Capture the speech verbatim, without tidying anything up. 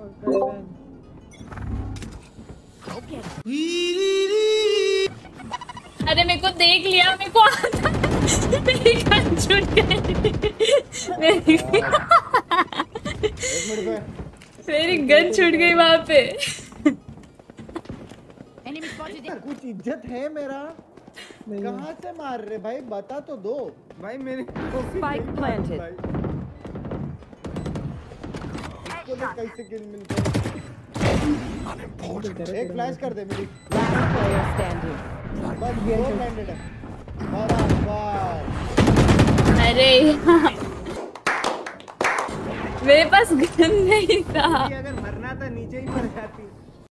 अरे मेरे को देख लिया, मेरे को आता मेरी गन छूट गई। मेरी मेरी गन छूट गई वहां पे। कुछ इज्जत है मेरा? कहाँ से मार रहे भाई, बता तो दो भाई। मेरे स्पाइक प्लांटेड। इसको देख कैसे किल मिलते हैं। एक फ्लैश कर दे मेरी। Last player standing. बस दो ब्लाइंडेड है। बराबर। अरे मेरे पास गन नहीं था। अगर मरना था नीचे ही मर जाती।